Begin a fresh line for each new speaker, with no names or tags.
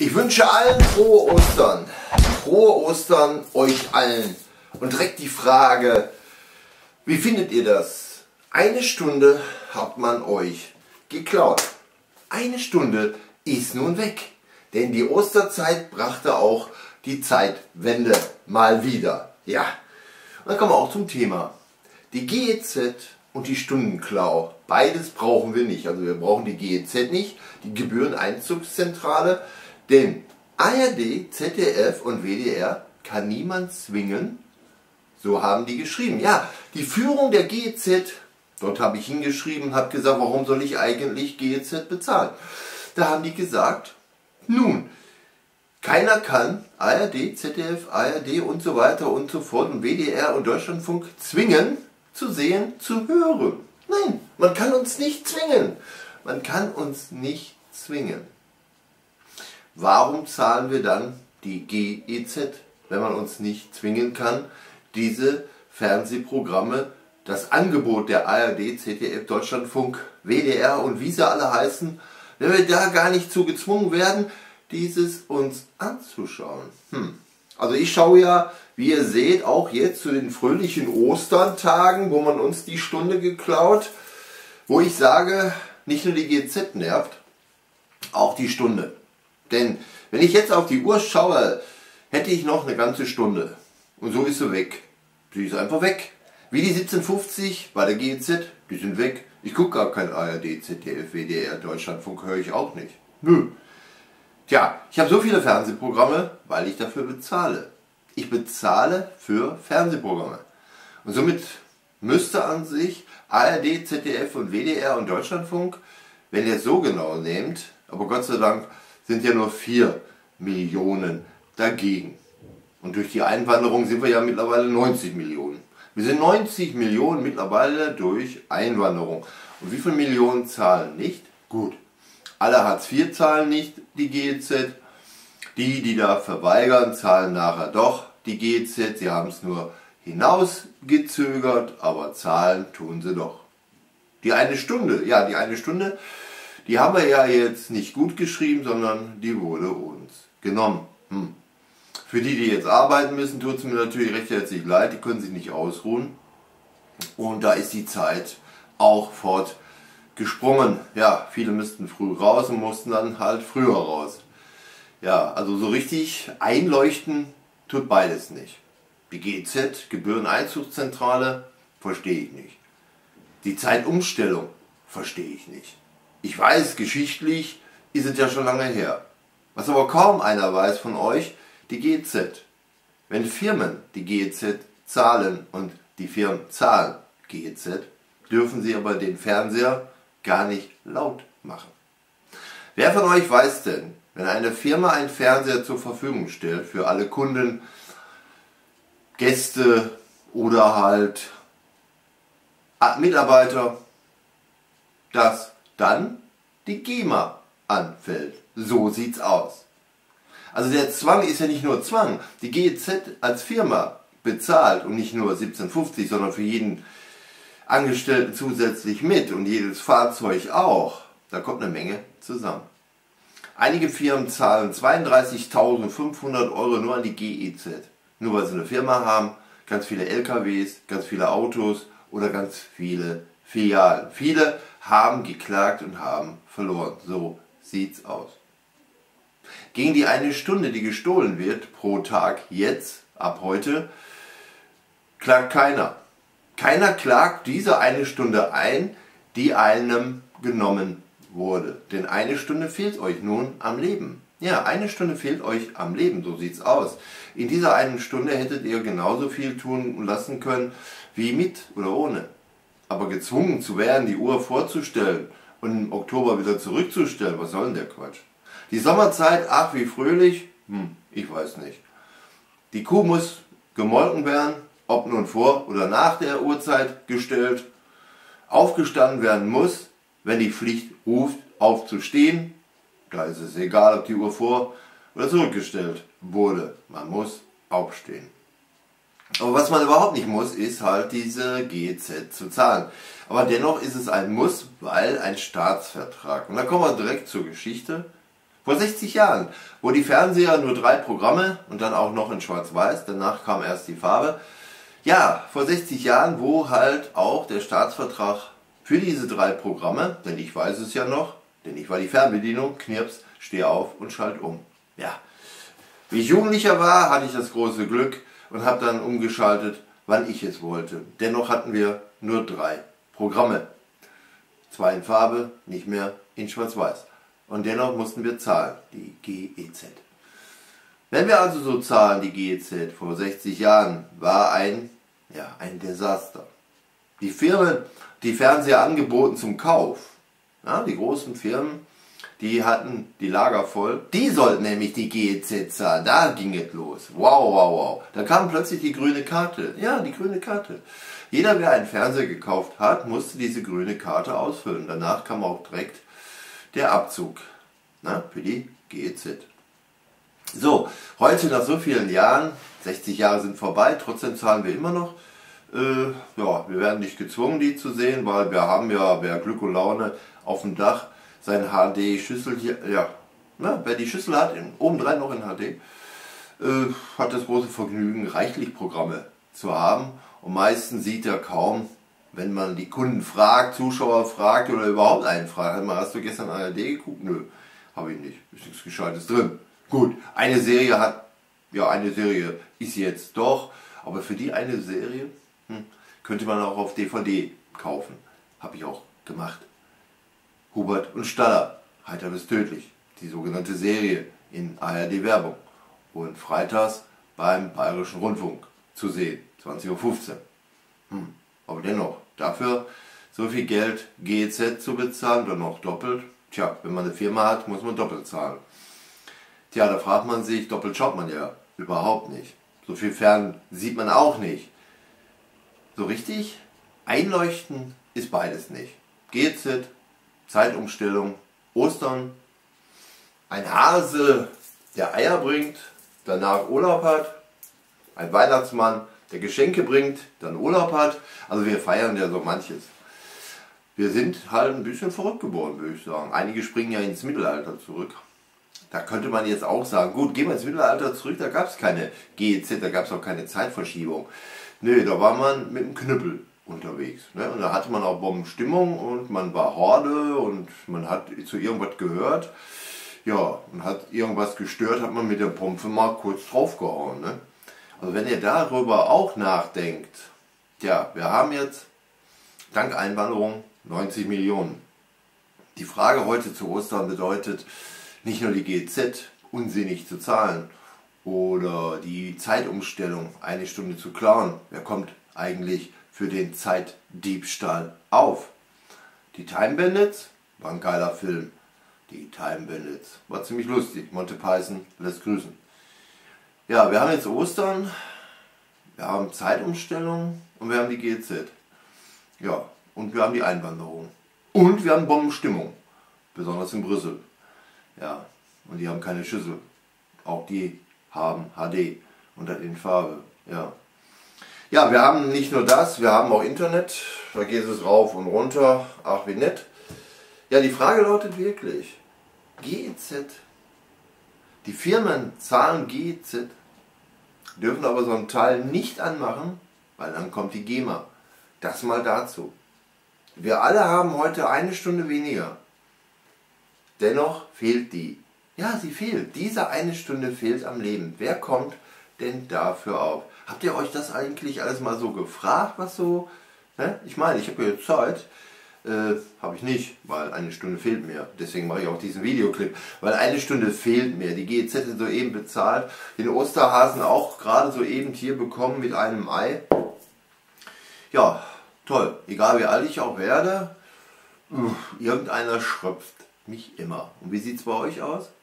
Ich wünsche allen frohe Ostern. Frohe Ostern euch allen. Und direkt die Frage, wie findet ihr das? Eine Stunde hat man euch geklaut. Eine Stunde ist nun weg. Denn die Osterzeit brachte auch die Zeitwende mal wieder. Ja, und dann kommen wir auch zum Thema. Die GEZ und die Stundenklau, beides brauchen wir nicht. Also wir brauchen die GEZ nicht, die Gebühreneinzugszentrale, denn ARD, ZDF und WDR kann niemand zwingen, so haben die geschrieben. Ja, die Führung der GEZ, dort habe ich hingeschrieben, habe gesagt, warum soll ich eigentlich GEZ bezahlen? Da haben die gesagt, nun, keiner kann ARD, ZDF, ARD und so weiter und so fort und WDR und Deutschlandfunk zwingen, zu sehen, zu hören. Nein, man kann uns nicht zwingen. Man kann uns nicht zwingen. Warum zahlen wir dann die GEZ, wenn man uns nicht zwingen kann, diese Fernsehprogramme, das Angebot der ARD, ZDF, Deutschlandfunk, WDR und wie sie alle heißen, wenn wir da gar nicht zu gezwungen werden, dieses uns anzuschauen? Also ich schaue ja, wie ihr seht, auch jetzt zu den fröhlichen Osterntagen, wo man uns die Stunde geklaut, wo ich sage, nicht nur die GEZ nervt, auch die Stunde. Denn wenn ich jetzt auf die Uhr schaue, hätte ich noch eine ganze Stunde. Und so ist sie weg. Sie ist einfach weg. Wie die 1750 bei der GEZ, die sind weg. Ich gucke gar kein ARD, ZDF, WDR, Deutschlandfunk, höre ich auch nicht. Nö. Tja, ich habe so viele Fernsehprogramme, weil ich dafür bezahle. Ich bezahle für Fernsehprogramme. Und somit müsste an sich ARD, ZDF und WDR und Deutschlandfunk, wenn ihr es so genau nehmt, aber Gott sei Dank sind ja nur 4 Millionen dagegen. Und durch die Einwanderung sind wir ja mittlerweile 90 Millionen. Wir sind 90 Millionen mittlerweile durch Einwanderung. Und wie viele Millionen zahlen nicht? Gut. Alle Hartz IV zahlen nicht die GEZ. Die da verweigern, zahlen nachher doch die GEZ. Sie haben es nur hinausgezögert, aber zahlen tun sie doch. Die eine Stunde, ja, die eine Stunde, die haben wir ja jetzt nicht gut geschrieben, sondern die wurde uns genommen. Für die jetzt arbeiten müssen, tut es mir natürlich recht herzlich leid, die können sich nicht ausruhen. Und da ist die Zeit auch fortgesprungen. Ja, viele müssten früh raus und mussten dann halt früher raus. Ja, also so richtig einleuchten tut beides nicht. Die GEZ, Gebühreneinzugszentrale, verstehe ich nicht. Die Zeitumstellung verstehe ich nicht. Ich weiß, geschichtlich ist es ja schon lange her. Was aber kaum einer weiß von euch, die GEZ. Wenn Firmen die GEZ zahlen und die Firmen zahlen GEZ, dürfen sie aber den Fernseher gar nicht laut machen. Wer von euch weiß denn, wenn eine Firma einen Fernseher zur Verfügung stellt für alle Kunden, Gäste oder halt Mitarbeiter, dass dann die GEMA anfällt? So sieht's aus. Also der Zwang ist ja nicht nur Zwang. Die GEZ als Firma bezahlt und nicht nur 17,50, sondern für jeden Angestellten zusätzlich mit und jedes Fahrzeug auch. Da kommt eine Menge zusammen. Einige Firmen zahlen 32.500 Euro nur an die GEZ. Nur weil sie eine Firma haben, ganz viele LKWs, ganz viele Autos oder ganz viele Filialen. Viele haben geklagt und haben verloren. So sieht's aus. Gegen die eine Stunde, die gestohlen wird pro Tag jetzt, ab heute, klagt keiner. Keiner klagt diese eine Stunde ein, die einem genommen wurde. Denn eine Stunde fehlt euch nun am Leben. Ja, eine Stunde fehlt euch am Leben, so sieht's aus. In dieser einen Stunde hättet ihr genauso viel tun lassen können, wie mit oder ohne. Aber gezwungen zu werden, die Uhr vorzustellen und im Oktober wieder zurückzustellen, was soll denn der Quatsch? Die Sommerzeit, ach wie fröhlich, ich weiß nicht. Die Kuh muss gemolken werden, ob nun vor oder nach der Uhrzeit gestellt. Aufgestanden werden muss, wenn die Pflicht ruft, aufzustehen. Da ist es egal, ob die Uhr vor oder zurückgestellt wurde. Man muss aufstehen. Aber was man überhaupt nicht muss, ist halt diese GEZ zu zahlen. Aber dennoch ist es ein Muss, weil ein Staatsvertrag. Und da kommen wir direkt zur Geschichte. Vor 60 Jahren, wo die Fernseher nur 3 Programme und dann auch noch in Schwarz-Weiß, danach kam erst die Farbe. Ja, vor 60 Jahren, wo halt auch der Staatsvertrag für diese 3 Programme, denn ich weiß es ja noch, denn ich war die Fernbedienung, Knirps, steh auf und schalt um. Ja, wie ich Jugendlicher war, hatte ich das große Glück und habe dann umgeschaltet, wann ich es wollte. Dennoch hatten wir nur 3 Programme. 2 in Farbe, nicht mehr in Schwarz-Weiß. Und dennoch mussten wir zahlen, die GEZ. Wenn wir also so zahlen, die GEZ vor 60 Jahren, war ein Desaster. Die Firmen, die Fernseher angeboten zum Kauf, ja, die großen Firmen, die hatten die Lager voll, die sollten nämlich die GEZ zahlen, da ging es los. Wow, wow, wow. Da kam plötzlich die grüne Karte. Ja, die grüne Karte. Jeder, wer einen Fernseher gekauft hat, musste diese grüne Karte ausfüllen. Danach kam auch direkt der Abzug, für die GEZ. So, heute nach so vielen Jahren, 60 Jahre sind vorbei, trotzdem zahlen wir immer noch. Wir werden nicht gezwungen, die zu sehen, weil wir haben ja, wer Glück und Laune auf dem Dach, sein HD-Schüssel hier, wer die Schüssel hat, obendrein noch in HD, hat das große Vergnügen, reichlich Programme zu haben. Und meistens sieht er kaum, wenn man die Kunden fragt, Zuschauer fragt oder überhaupt einen fragt, hast du gestern ARD geguckt? Nö, habe ich nicht, ist nichts Gescheites drin. Gut, eine Serie ist jetzt doch, aber für die eine Serie könnte man auch auf DVD kaufen. Habe ich auch gemacht. Hubert und Staller, heiter bis tödlich, die sogenannte Serie in ARD Werbung. Und freitags beim Bayerischen Rundfunk zu sehen, 20:15 Uhr. Aber dennoch, dafür so viel Geld GEZ zu bezahlen, dann noch doppelt. Tja, wenn man eine Firma hat, muss man doppelt zahlen. Tja, da fragt man sich, doppelt schaut man ja überhaupt nicht. So viel fern sieht man auch nicht. So richtig einleuchten ist beides nicht. GEZ, Zeitumstellung, Ostern, ein Hase, der Eier bringt, danach Urlaub hat, ein Weihnachtsmann, der Geschenke bringt, dann Urlaub hat. Also wir feiern ja so manches. Wir sind halt ein bisschen verrückt geworden, würde ich sagen. Einige springen ja ins Mittelalter zurück. Da könnte man jetzt auch sagen, gut, gehen wir ins Mittelalter zurück, da gab es keine GEZ, da gab es auch keine Zeitverschiebung. Nö, da war man mit dem Knüppel unterwegs. Ne? Und da hatte man auch Bombenstimmung und man war Horde und man hat zu irgendwas gehört. Ja, und hat irgendwas gestört, hat man mit der Pompe mal kurz draufgehauen. Ne? Also wenn ihr darüber auch nachdenkt, ja, wir haben jetzt dank Einwanderung 90 Millionen. Die Frage heute zu Ostern bedeutet, nicht nur die GEZ unsinnig zu zahlen oder die Zeitumstellung eine Stunde zu klauen. Wer kommt eigentlich für den Zeitdiebstahl auf? Die Time Bandits war ein geiler Film. Die Time Bandits war ziemlich lustig. Monty Python lässt grüßen. Ja, wir haben jetzt Ostern, wir haben Zeitumstellung und wir haben die GEZ. Ja, und wir haben die Einwanderung. Und wir haben Bombenstimmung. Besonders in Brüssel. Ja, und die haben keine Schüssel. Auch die haben HD und das in Farbe. Ja. Ja, wir haben nicht nur das, wir haben auch Internet. Da geht es rauf und runter. Ach, wie nett. Ja, die Frage lautet wirklich, GEZ. Die Firmen zahlen GEZ, dürfen aber so einen Teil nicht anmachen, weil dann kommt die GEMA. Das mal dazu. Wir alle haben heute eine Stunde weniger. Dennoch fehlt die. Ja, sie fehlt. Diese eine Stunde fehlt am Leben. Wer kommt denn dafür auf? Habt ihr euch das eigentlich alles mal so gefragt, was so... Ne? Ich meine, ich habe jetzt Zeit. Habe ich nicht, weil eine Stunde fehlt mir. Deswegen mache ich auch diesen Videoclip. Weil eine Stunde fehlt mir. Die GEZ ist soeben bezahlt. Den Osterhasen auch gerade soeben hier bekommen mit einem Ei. Ja, toll. Egal wie alt ich auch werde, irgendeiner schröpft mich immer. Und wie sieht es bei euch aus?